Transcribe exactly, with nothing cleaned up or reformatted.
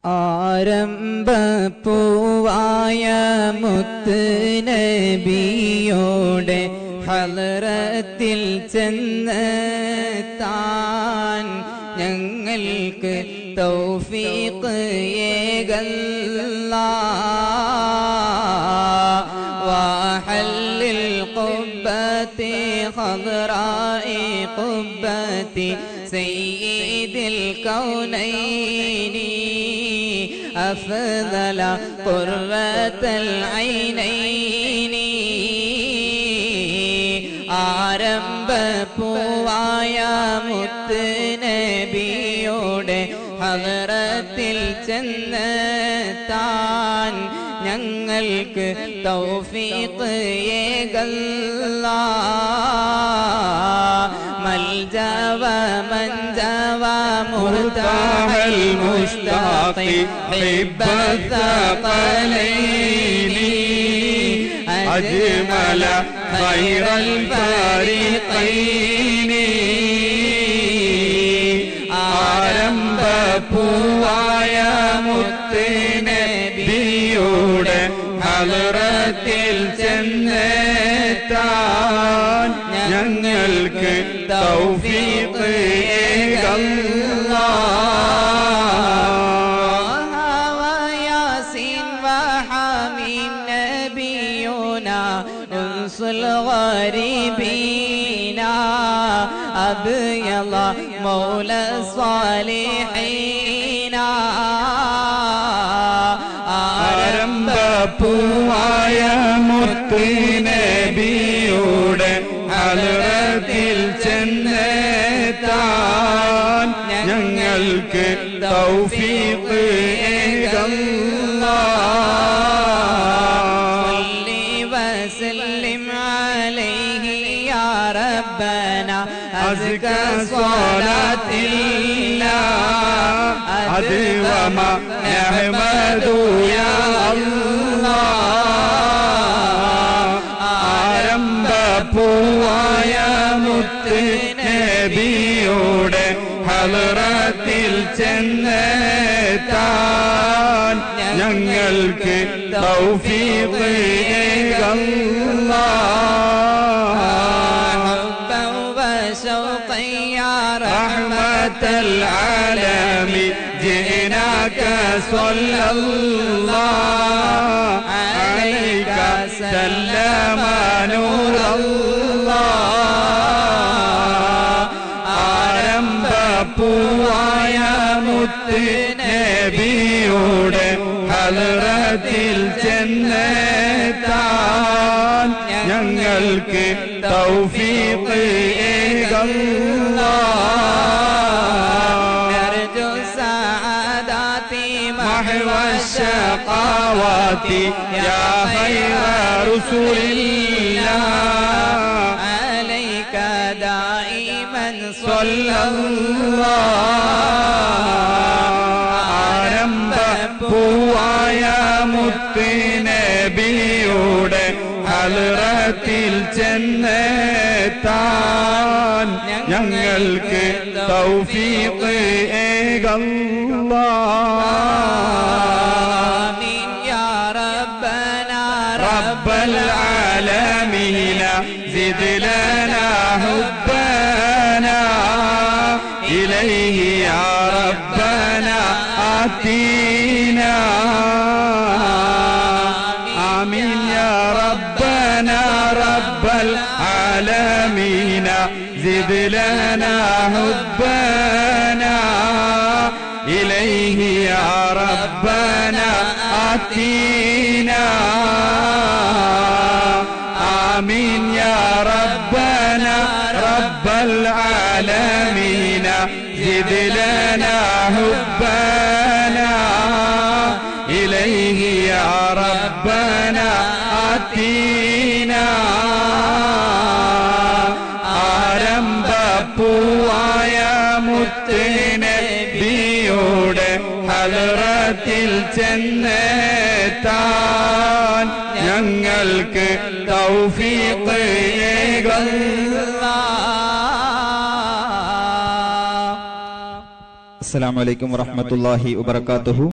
ആരംഭപ്പൂവായ മുത്ത് നബിയോടെ ഹളറത്തിൽ ചെന്ന് താൻ ഞങ്ങൾക്ക് തൗഫീഖ് ഏകല്ലാഹ് വഹല്ലിൽ ഖുബ്ബത്തി ഖദ്റാഇ ഖുബ്ബത്തി സയ്യിദിൽ കൗനൈനി أفضل قرة العينين ആരംഭപ്പൂവായ മുത്ത് നബിയോടെ ഹളറത്തിൽ ചെന്ന് താൻ ഞങ്ങൾക്ക് തൗഫീഖ് ഏകല്ലാഹ് മൽജവ മൻജവ മുർതാഹൽ മുസ്താഖി ഹിബ്ബത ഖലൈനി അജ്മല ഖൈറൽ ഫരീഖൈനി ആരംഭപ്പൂവായ മുത്ത് നബിയോടെ ഹളറത്തിൽ ചെന്ന് താൻ ഞങ്ങൾക്ക് തൗഫീഖ് ഏകല്ലാഹ് വയാസീൻ വഹമീം നബിയുനാ ഉൻസുൽ ഗരീബീനാ അബ്യള മൗല സ്വാലിഹീനാ ആരംഭപ്പൂവായ മുത്ത് നബിയോടെ ഹളറത്തിൽ ചെന്ന് താൻ ഞങ്ങൾക്ക് തൗഫീഖ് ഏകല്ലാഹ് സല്ലി വസല്ലിം അലൈഹി യാ റബ്ബനാ അസ്കാ സ്വലാത്തില്ലാഹ് അദ്വമ നഹ്മദു യാ അല്ലാഹ് ആരംഭപ്പൂവായ മുത്ത് നബിയോടെ ഹളറത്തിൽ ചെന്ന് താൻ ഞങ്ങൾക്ക് തൗഫീഖ് ഏകല്ലാഹ് ഹബ്ബൻ വശൗഖൻ യാ റഹ്മത്തൽ ആലമീൻ ജിനാക സ്വല്ലല്ലാഹു അലൈക സല്ലമ നൂറല്ലാഹ് ആരംഭപ്പൂവായ മുത്ത് നബിയോടെ ഹളറത്തിൽ ചെന്ന് താൻ ഞങ്ങൾക്ക് തൗഫീഖ് ഏകല്ലാഹ് നർജു സഅദാതി മഹ്വ الشقاوات يا خير رسول الله عليك دائما صلى الله ആരംഭപ്പൂവായ മുത്ത് നബിയോടെ ഹളറത്തിൽ ചെന്ന് താൻ ഞങ്ങൾക്ക് തൗഫീഖ് ഏകല്ലാഹ് رب العالمين زد لنا حبنا إليه يا ربنا آتينا آمين يا ربنا رب العالمين زد لنا حبنا إليه يا ربنا آتينا آمين يا ربنا رب العالمين زد لنا حبنا إليه يا ربنا آتينا ആരംഭപ്പൂവായ മുത്ത് നബിയോടെ ഹളറത്തിൽ ചെന്ന് താൻ ഞങ്ങൾക്ക് തൗഫീഖ് ഏകല്ലാഹ്. അസ്സലാമു അലൈക്കും വറഹ്മത്തുള്ളാഹി വബറകാതുഹു.